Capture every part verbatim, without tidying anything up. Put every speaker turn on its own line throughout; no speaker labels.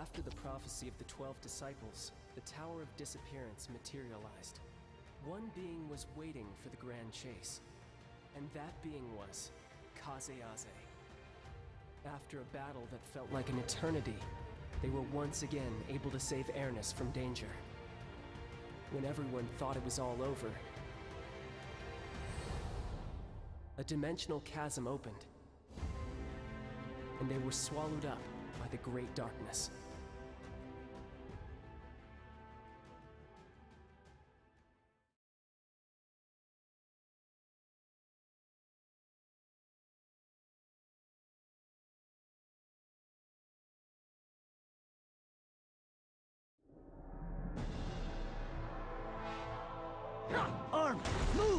After the prophecy of the twelve disciples, the Tower of Disappearance materialized. One being was waiting for the grand chase, and that being was Kaze-Aze. After a battle that felt like an eternity, they were once again able to save Ernest from danger. When everyone thought it was all over, a dimensional chasm opened, and they were swallowed up by the great darkness.
Arm, move!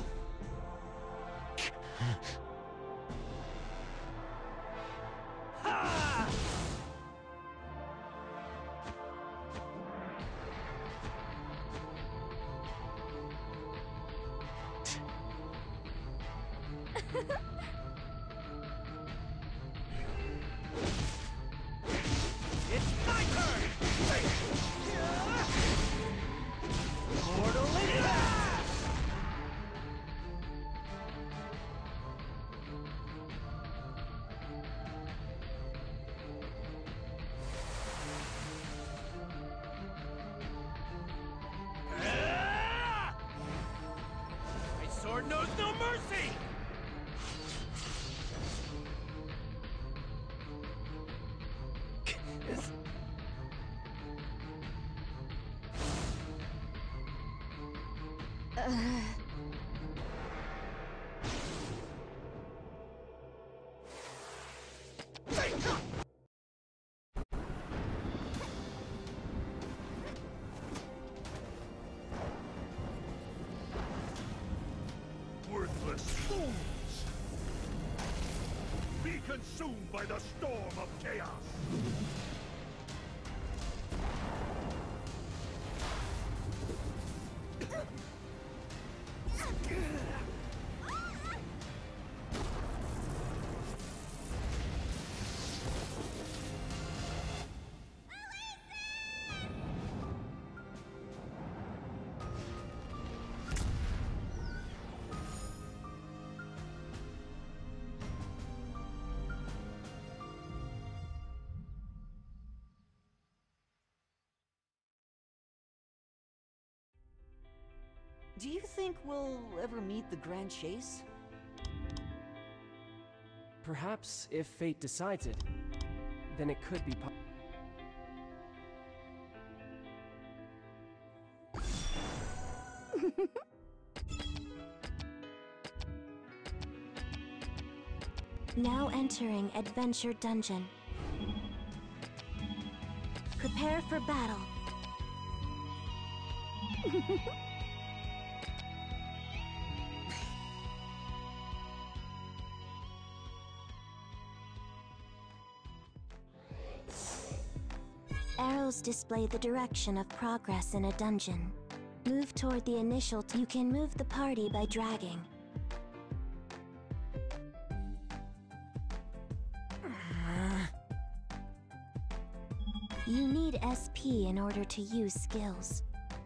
Ha! It's my turn! Mortal India! My sword knows no mercy!
Worthless fools! Be consumed by the storm of chaos!
Do you think we'll ever meet the Grand Chase?
Perhaps if fate decides it, then it could be po-
Now entering Adventure Dungeon. Prepare for battle. Arrows display the direction of progress in a dungeon. Move toward the initial t- You can move the party by dragging. You need S P in order to use skills.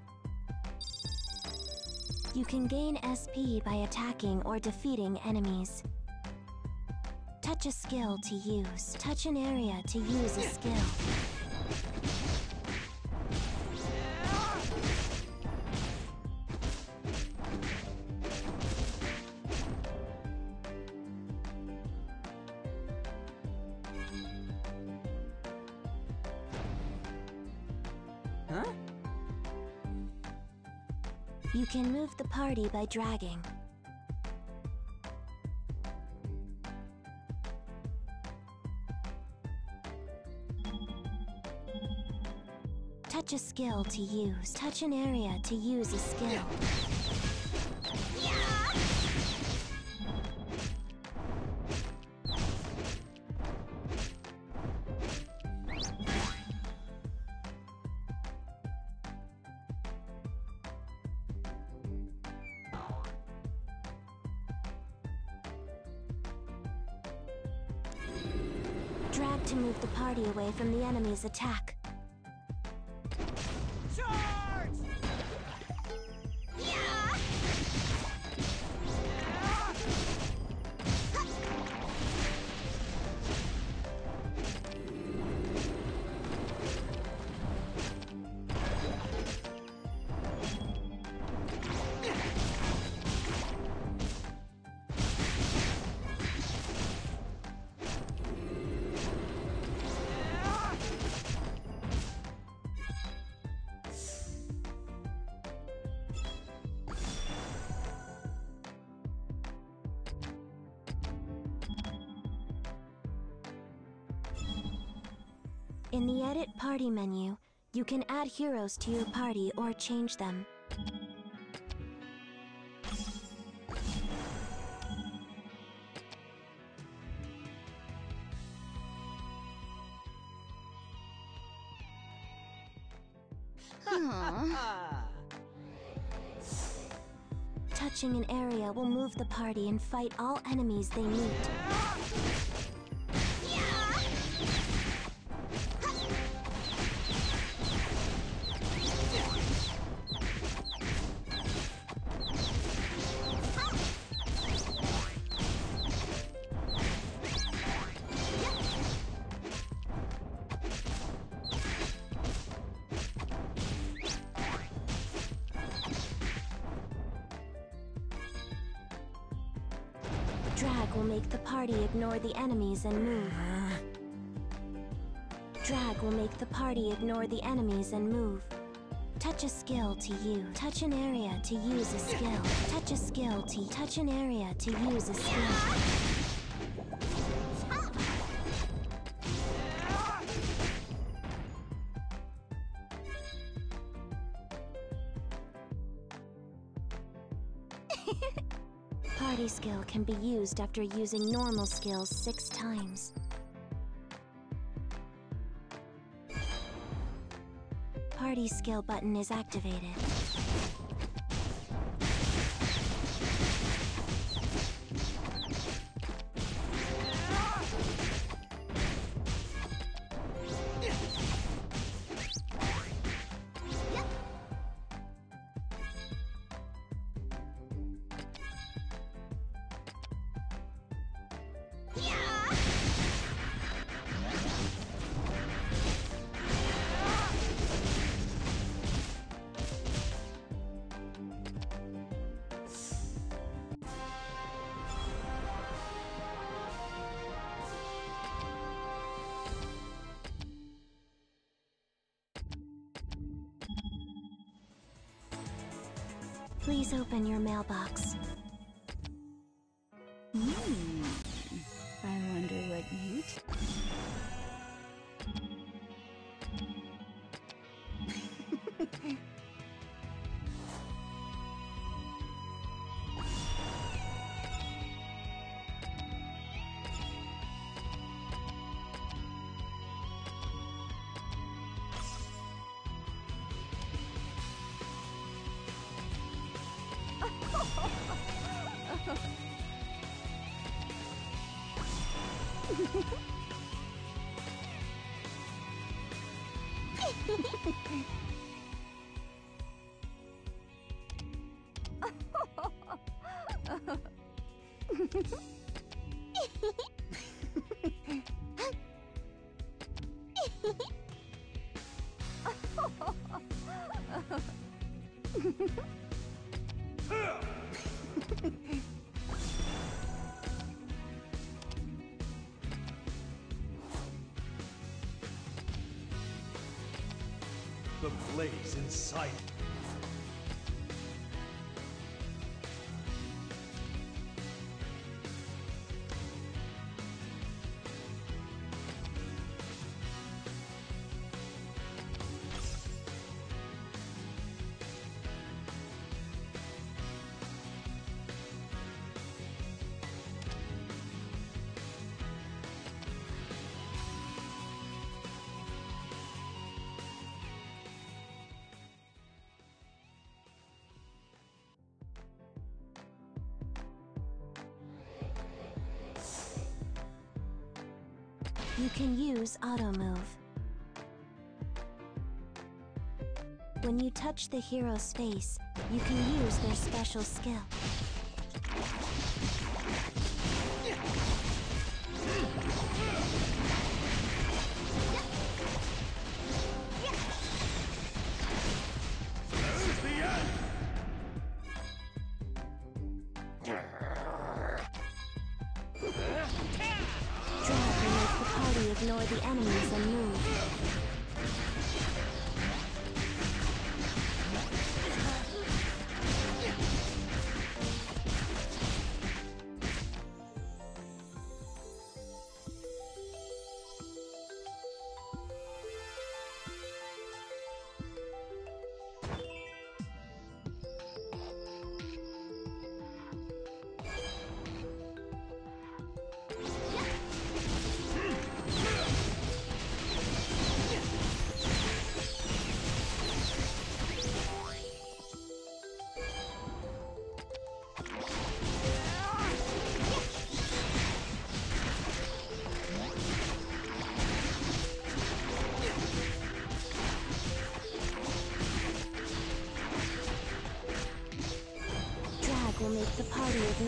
You can gain S P by attacking or defeating enemies. Touch a skill to use. Touch an area to use a skill.
Huh?
You can move the party by dragging. Touch a skill to use. Touch an area to use a skill. Drag to move the party away from the enemy's attack. In the Edit Party menu, you can add heroes to your party or change them. Touching an area will move the party and fight all enemies they meet. Drag will make the party ignore the enemies and move. Drag will make the party ignore the enemies and move. Touch a skill to use. Touch an area to use a skill. Touch a skill to touch an area to use a skill. Party skill can be used after using normal skills six times. Party skill button is activated. Please open your mailbox.
Hmm. I wonder what you...
The blaze in sight.
You can use Auto Move. When you touch the hero's face, you can use their special skill. Ignore the enemies and move.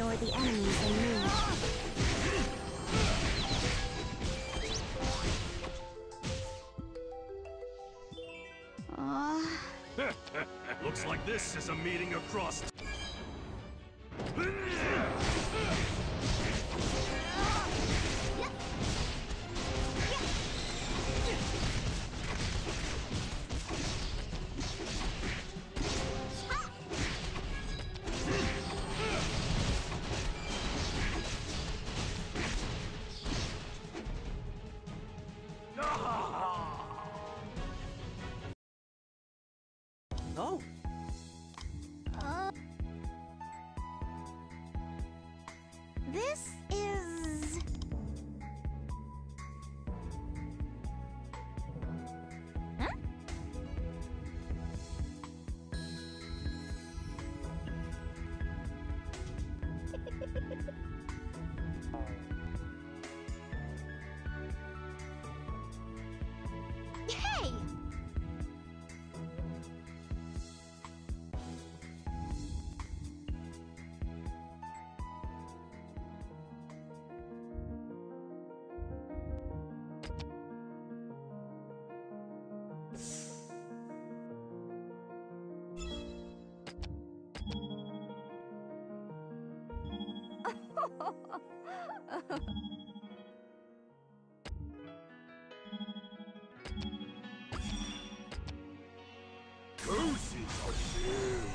ignore the enemies and move.
Uh...
Looks like this is a meeting across.
Oh,
Uh, this is... Huh? Hey!
Cozy.